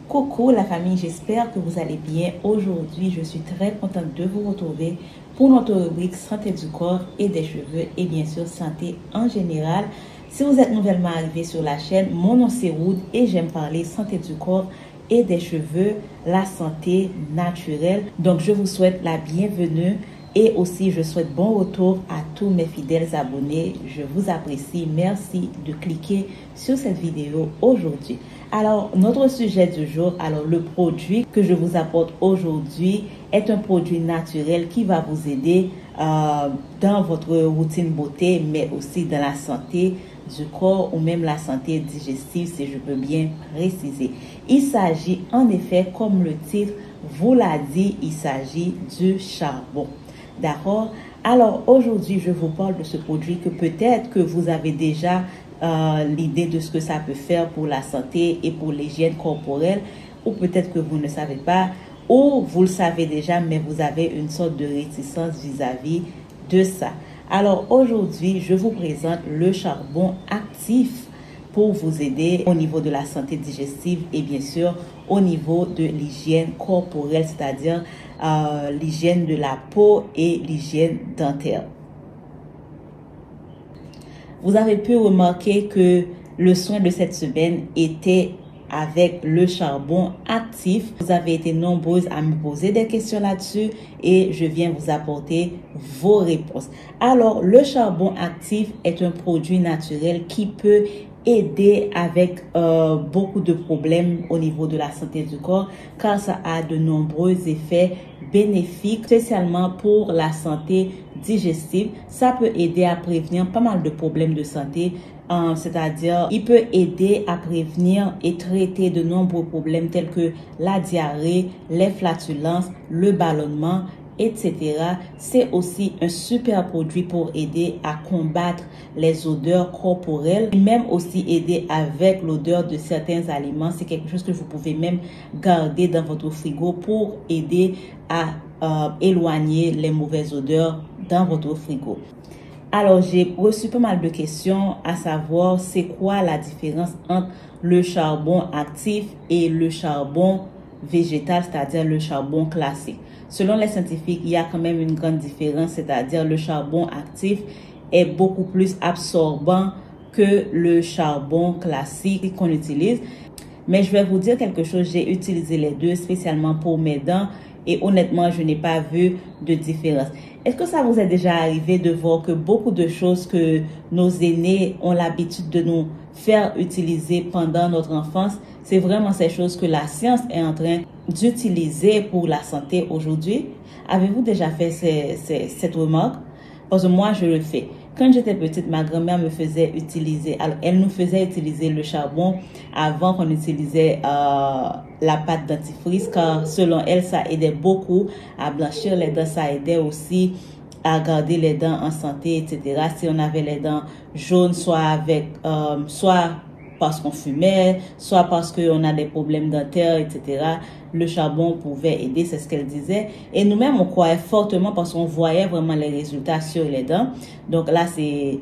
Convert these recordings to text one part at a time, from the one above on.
Coucou la famille, j'espère que vous allez bien. Aujourd'hui, je suis très contente de vous retrouver pour notre rubrique santé du corps et des cheveux et bien sûr santé en général. Si vous êtes nouvellement arrivé sur la chaîne, mon nom c'est Wood et j'aime parler santé du corps et des cheveux, la santé naturelle. Donc je vous souhaite la bienvenue et aussi je souhaite bon retour à tous mes fidèles abonnés. Je vous apprécie. Merci de cliquer sur cette vidéo aujourd'hui. Alors, notre sujet du jour, le produit que je vous apporte aujourd'hui est un produit naturel qui va vous aider dans votre routine beauté, mais aussi dans la santé du corps ou même la santé digestive, si je peux bien préciser. Il s'agit en effet, comme le titre vous l'a dit, il s'agit du charbon. D'accord? Alors, aujourd'hui, je vous parle de ce produit que peut-être que vous avez déjà l'idée de ce que ça peut faire pour la santé et pour l'hygiène corporelle, ou peut-être que vous ne savez pas, ou vous le savez déjà, mais vous avez une sorte de réticence vis-à-vis de ça. Alors aujourd'hui, je vous présente le charbon actif pour vous aider au niveau de la santé digestive et bien sûr au niveau de l'hygiène corporelle, c'est-à-dire l'hygiène de la peau et l'hygiène dentaire. Vous avez pu remarquer que le soin de cette semaine était avec le charbon actif. Vous avez été nombreuses à me poser des questions là-dessus et je viens vous apporter vos réponses. Alors, le charbon actif est un produit naturel qui peut aider avec beaucoup de problèmes au niveau de la santé du corps car ça a de nombreux effets bénéfiques, spécialement pour la santé digestive. Ça peut aider à prévenir pas mal de problèmes de santé, c'est-à-dire il peut aider à prévenir et traiter de nombreux problèmes tels que la diarrhée, les flatulences, le ballonnement, etc. C'est aussi un super produit pour aider à combattre les odeurs corporelles, même aussi aider avec l'odeur de certains aliments. C'est quelque chose que vous pouvez même garder dans votre frigo pour aider à éloigner les mauvaises odeurs dans votre frigo. Alors, j'ai reçu pas mal de questions à savoir c'est quoi la différence entre le charbon actif et le charbon végétal, c'est-à-dire le charbon classique. Selon les scientifiques, il y a quand même une grande différence, c'est-à-dire le charbon actif est beaucoup plus absorbant que le charbon classique qu'on utilise. Mais je vais vous dire quelque chose, j'ai utilisé les deux spécialement pour mes dents et honnêtement, je n'ai pas vu de différence. Est-ce que ça vous est déjà arrivé de voir que beaucoup de choses que nos aînés ont l'habitude de nous faire utiliser pendant notre enfance, c'est vraiment ces choses que la science est en train d'utiliser pour la santé aujourd'hui? Avez-vous déjà fait cette remarque? Parce que moi, je le fais. Quand j'étais petite, ma grand-mère me faisait utiliser, elle nous faisait utiliser le charbon avant qu'on utilisait la pâte dentifrice car selon elle, ça aidait beaucoup à blanchir les dents, ça aidait aussi à garder les dents en santé, etc. Si on avait les dents jaunes, soit parce qu'on fumait, soit parce qu'on a des problèmes dentaires, etc. Le charbon pouvait aider, c'est ce qu'elle disait. Et nous-mêmes, on croyait fortement parce qu'on voyait vraiment les résultats sur les dents. Donc là, c'est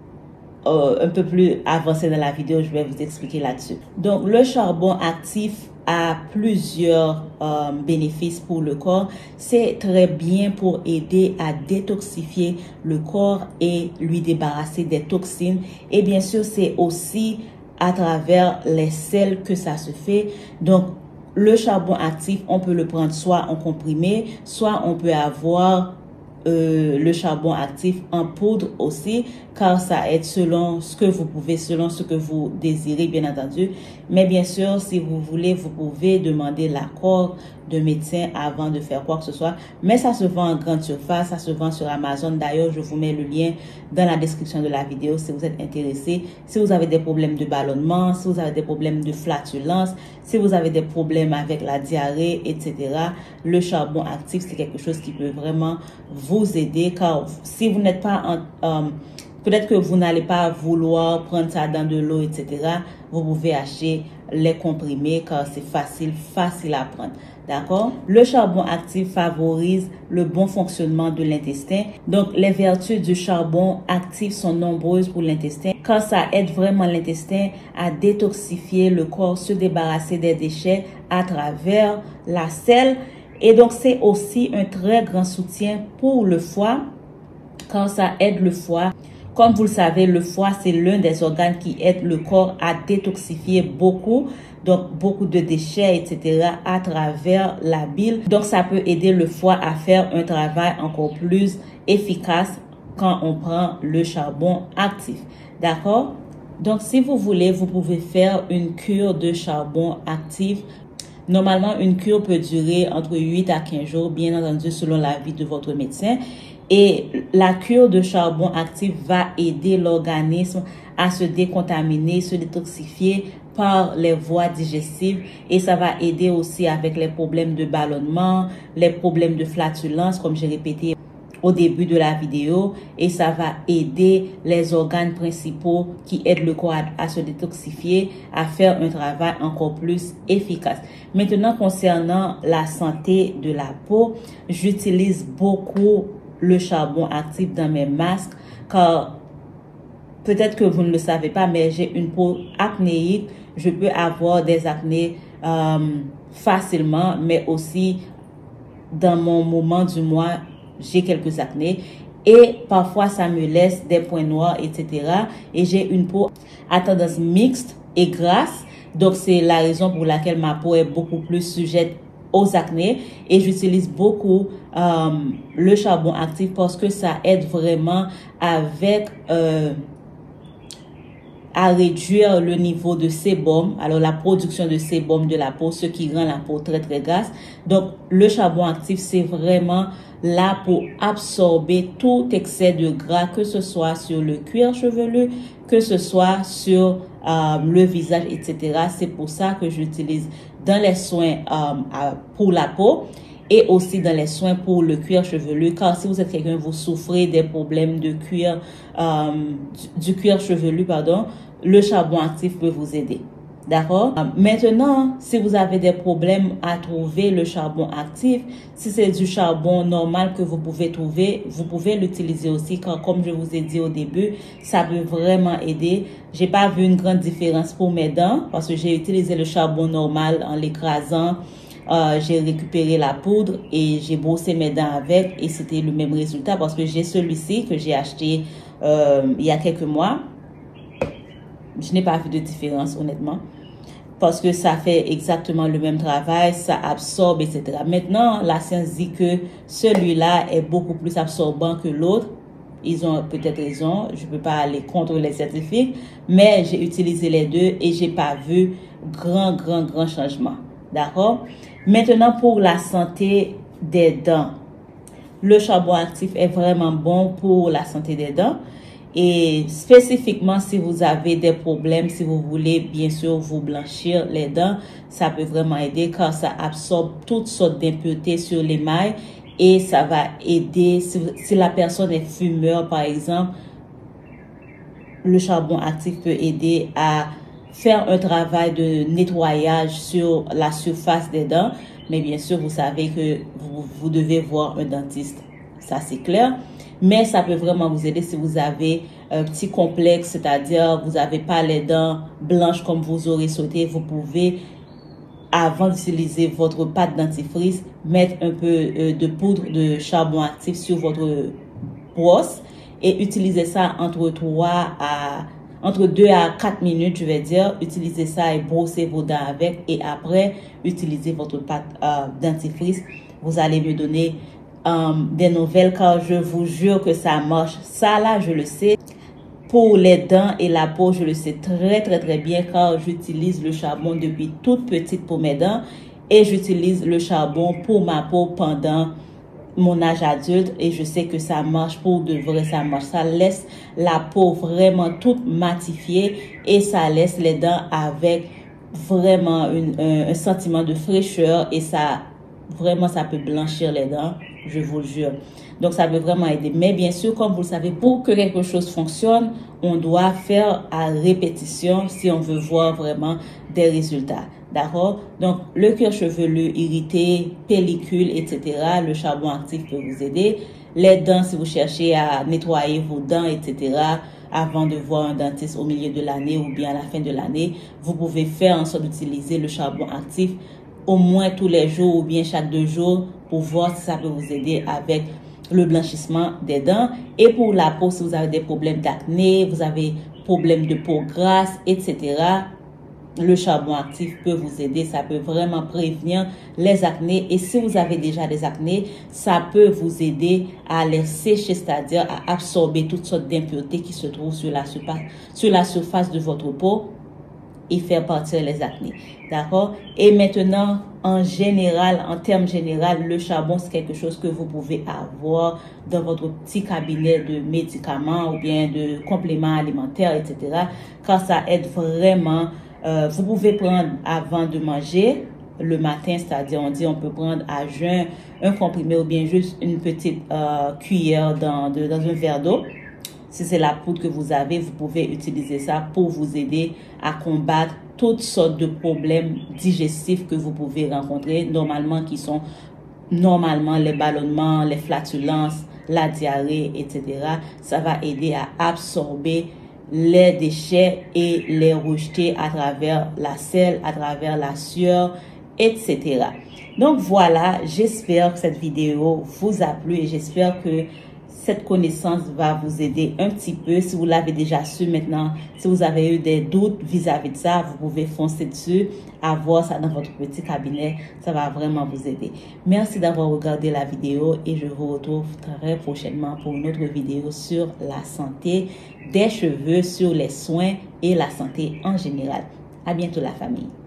un peu plus avancé dans la vidéo, je vais vous expliquer là-dessus. Donc, le charbon actif a plusieurs bénéfices pour le corps. C'est très bien pour aider à détoxifier le corps et lui débarrasser des toxines. Et bien sûr, c'est aussi à travers les sels que ça se fait. Donc, le charbon actif, on peut le prendre soit en comprimé, soit on peut avoir le charbon actif en poudre aussi, car ça aide selon ce que vous pouvez, selon ce que vous désirez, bien entendu. Mais bien sûr, si vous voulez, vous pouvez demander l'accord de médecin avant de faire quoi que ce soit. Mais ça se vend en grande surface, ça se vend sur Amazon. D'ailleurs, je vous mets le lien dans la description de la vidéo si vous êtes intéressé. Si vous avez des problèmes de ballonnement, si vous avez des problèmes de flatulence, si vous avez des problèmes avec la diarrhée, etc., le charbon actif, c'est quelque chose qui peut vraiment vous aider. Car si vous n'êtes pas peut-être que vous n'allez pas vouloir prendre ça dans de l'eau, etc. Vous pouvez acheter les comprimés car c'est facile à prendre. D'accord? Le charbon actif favorise le bon fonctionnement de l'intestin. Donc, les vertus du charbon actif sont nombreuses pour l'intestin car ça aide vraiment l'intestin à détoxifier le corps, se débarrasser des déchets à travers la selle. Et donc, c'est aussi un très grand soutien pour le foie car ça aide le foie. Comme vous le savez, le foie, c'est l'un des organes qui aide le corps à détoxifier beaucoup de déchets, etc. à travers la bile. Donc, ça peut aider le foie à faire un travail encore plus efficace quand on prend le charbon actif. D'accord? Donc, si vous voulez, vous pouvez faire une cure de charbon actif. Normalement, une cure peut durer entre 8 à 15 jours, bien entendu, selon l'avis de votre médecin. Et la cure de charbon actif va aider l'organisme à se décontaminer, se détoxifier par les voies digestives et ça va aider aussi avec les problèmes de ballonnement, les problèmes de flatulence, comme j'ai répété au début de la vidéo, et ça va aider les organes principaux qui aident le corps à se détoxifier, à faire un travail encore plus efficace. Maintenant, concernant la santé de la peau, j'utilise beaucoup le charbon actif dans mes masques car peut-être que vous ne le savez pas, mais j'ai une peau acnéique. Je peux avoir des acnés facilement, mais aussi dans mon moment du mois, j'ai quelques acnés. Et parfois, ça me laisse des points noirs, etc. Et j'ai une peau à tendance mixte et grasse. Donc, c'est la raison pour laquelle ma peau est beaucoup plus sujette aux acnés. Et j'utilise beaucoup le charbon actif parce que ça aide vraiment avec à réduire le niveau de sébum, alors la production de sébum de la peau, ce qui rend la peau très très grasse. Donc le charbon actif, c'est vraiment là pour absorber tout excès de gras, que ce soit sur le cuir chevelu, que ce soit sur le visage, etc. C'est pour ça que j'utilise dans les soins pour la peau et aussi dans les soins pour le cuir chevelu, car si vous êtes quelqu'un, vous souffrez des problèmes de cuir, du cuir chevelu, pardon, le charbon actif peut vous aider. D'accord? Maintenant, si vous avez des problèmes à trouver le charbon actif, si c'est du charbon normal que vous pouvez trouver, vous pouvez l'utiliser aussi, car comme je vous ai dit au début, ça peut vraiment aider. J'ai pas vu une grande différence pour mes dents, parce que j'ai utilisé le charbon normal en l'écrasant. J'ai récupéré la poudre et j'ai brossé mes dents avec et c'était le même résultat parce que j'ai celui-ci que j'ai acheté il y a quelques mois. Je n'ai pas vu de différence honnêtement parce que ça fait exactement le même travail, ça absorbe, etc. Maintenant, la science dit que celui-là est beaucoup plus absorbant que l'autre. Ils ont peut-être raison, je ne peux pas aller contre les scientifiques, mais j'ai utilisé les deux et j'ai pas vu grand changement. D'accord? Maintenant, pour la santé des dents, le charbon actif est vraiment bon pour la santé des dents. Et spécifiquement, si vous avez des problèmes, si vous voulez bien sûr vous blanchir les dents, ça peut vraiment aider car ça absorbe toutes sortes d'impuretés sur l'émail et ça va aider, si la personne est fumeur par exemple, le charbon actif peut aider à faire un travail de nettoyage sur la surface des dents. Mais bien sûr, vous savez que vous devez voir un dentiste. Ça, c'est clair. Mais ça peut vraiment vous aider si vous avez un petit complexe, c'est-à-dire vous n'avez pas les dents blanches comme vous aurez souhaité. Vous pouvez, avant d'utiliser votre pâte dentifrice, mettre un peu de poudre de charbon actif sur votre brosse et utiliser ça entre 2 à 4 minutes, je vais dire. Utilisez ça et brossez vos dents avec. Et après, utilisez votre pâte dentifrice. Vous allez me donner des nouvelles car je vous jure que ça marche. Ça là, je le sais. Pour les dents et la peau, je le sais très bien car j'utilise le charbon depuis toute petite pour mes dents. Et j'utilise le charbon pour ma peau pendant mon âge adulte et je sais que ça marche pour de vrai, ça marche. Ça laisse la peau vraiment toute matifiée et ça laisse les dents avec vraiment un sentiment de fraîcheur et ça vraiment, ça peut blanchir les dents, je vous le jure. Donc, ça peut vraiment aider. Mais bien sûr, comme vous le savez, pour que quelque chose fonctionne, on doit faire à répétition si on veut voir vraiment des résultats. D'accord? Donc, le cuir chevelu irrité, pellicule, etc., le charbon actif peut vous aider. Les dents, si vous cherchez à nettoyer vos dents, etc., avant de voir un dentiste au milieu de l'année ou bien à la fin de l'année, vous pouvez faire en sorte d'utiliser le charbon actif au moins tous les jours ou bien chaque 2 jours pour voir si ça peut vous aider avec le blanchissement des dents. Et pour la peau, si vous avez des problèmes d'acné, vous avez problèmes de peau grasse, etc., le charbon actif peut vous aider. Ça peut vraiment prévenir les acnés. Et si vous avez déjà des acnés, ça peut vous aider à les sécher, c'est-à-dire à absorber toutes sortes d'impuretés qui se trouvent sur la surface de votre peau et faire partir les acnés. D'accord? Et maintenant, en général, en termes général, le charbon, c'est quelque chose que vous pouvez avoir dans votre petit cabinet de médicaments ou bien de compléments alimentaires, etc. Car ça aide vraiment. Vous pouvez prendre avant de manger le matin, c'est-à-dire on peut prendre à jeun un comprimé ou bien juste une petite cuillère dans un verre d'eau. Si c'est la poudre que vous avez, vous pouvez utiliser ça pour vous aider à combattre toutes sortes de problèmes digestifs que vous pouvez rencontrer normalement, qui sont normalement les ballonnements, les flatulences, la diarrhée, etc. Ça va aider à absorber les déchets et les rejeter à travers la selle, à travers la sueur, etc. Donc voilà, j'espère que cette vidéo vous a plu et j'espère que cette connaissance va vous aider un petit peu. Si vous l'avez déjà su maintenant, si vous avez eu des doutes vis-à-vis de ça, vous pouvez foncer dessus, avoir ça dans votre petit cabinet. Ça va vraiment vous aider. Merci d'avoir regardé la vidéo et je vous retrouve très prochainement pour une autre vidéo sur la santé des cheveux, sur les soins et la santé en général. À bientôt la famille.